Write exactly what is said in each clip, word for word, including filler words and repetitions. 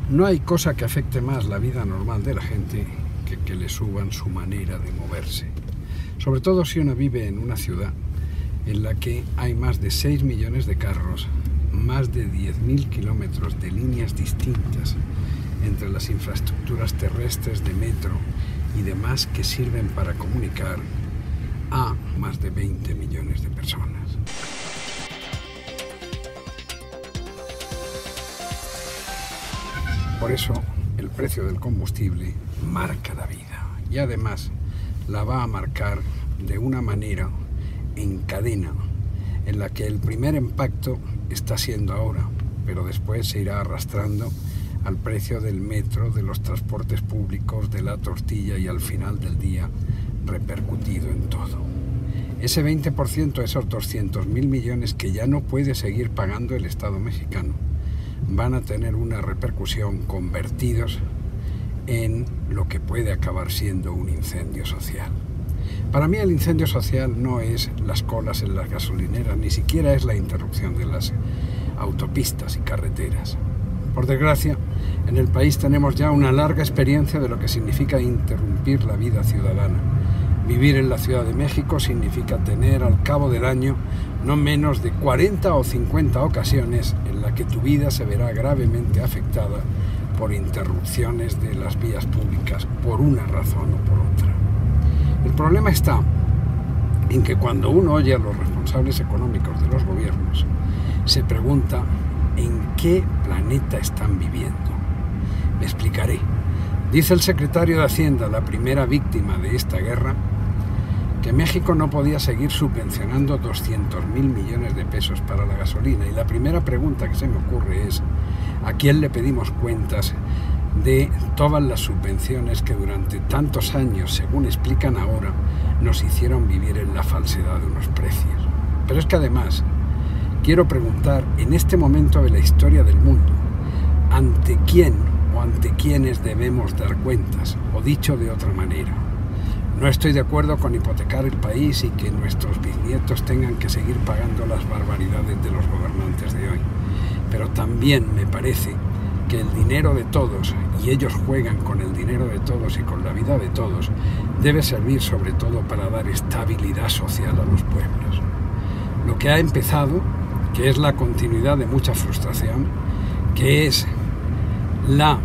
No hay cosa que afecte más la vida normal de la gente que que le suban su manera de moverse. Sobre todo si uno vive en una ciudad en la que hay más de seis millones de carros, más de diez mil kilómetros de líneas distintas entre las infraestructuras terrestres de metro y demás que sirven para comunicar a más de veinte millones de personas. Por eso, el precio del combustible marca la vida y además la va a marcar de una manera en cadena en la que el primer impacto está siendo ahora, pero después se irá arrastrando al precio del metro, de los transportes públicos, de la tortilla y al final del día repercutido en todo. Ese veinte por ciento de esos doscientos mil millones que ya no puede seguir pagando el Estado mexicano van a tener una repercusión convertidos en lo que puede acabar siendo un incendio social. Para mí el incendio social no es las colas en las gasolineras, ni siquiera es la interrupción de las autopistas y carreteras. Por desgracia, en el país tenemos ya una larga experiencia de lo que significa interrumpir la vida ciudadana. Vivir en la Ciudad de México significa tener al cabo del año no menos de cuarenta o cincuenta ocasiones en las que tu vida se verá gravemente afectada por interrupciones de las vías públicas por una razón o por otra. El problema está en que cuando uno oye a los responsables económicos de los gobiernos, se pregunta en qué planeta están viviendo. Me explicaré. Dice el secretario de Hacienda, la primera víctima de esta guerra, que México no podía seguir subvencionando doscientos mil millones de pesos para la gasolina. Y la primera pregunta que se me ocurre es, ¿a quién le pedimos cuentas de todas las subvenciones que durante tantos años, según explican ahora, nos hicieron vivir en la falsedad de unos precios? Pero es que además, quiero preguntar, en este momento de la historia del mundo, ¿ante quién o ante quiénes debemos dar cuentas? O dicho de otra manera, no estoy de acuerdo con hipotecar el país y que nuestros bisnietos tengan que seguir pagando las barbaridades de los gobernantes de hoy. Pero también me parece que el dinero de todos, y ellos juegan con el dinero de todos y con la vida de todos, debe servir sobre todo para dar estabilidad social a los pueblos. Lo que ha empezado, que es la continuidad de mucha frustración, que es la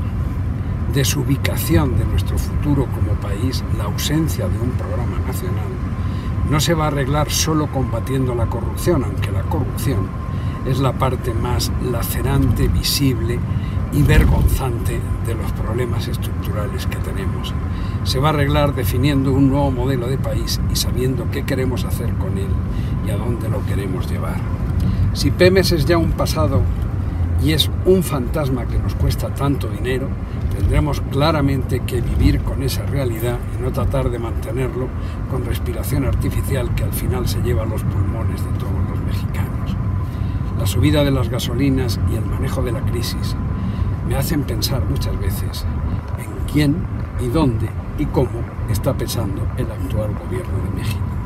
desubicación de nuestro futuro como país, la ausencia de un programa nacional, no se va a arreglar solo combatiendo la corrupción, aunque la corrupción es la parte más lacerante, visible y vergonzante de los problemas estructurales que tenemos. Se va a arreglar definiendo un nuevo modelo de país y sabiendo qué queremos hacer con él y a dónde lo queremos llevar. Si Pemex es ya un pasado y es un fantasma que nos cuesta tanto dinero, tendremos claramente que vivir con esa realidad y no tratar de mantenerlo con respiración artificial que al final se lleva a los pulmones de todos los mexicanos. La subida de las gasolinas y el manejo de la crisis me hacen pensar muchas veces en quién y dónde y cómo está pensando el actual gobierno de México.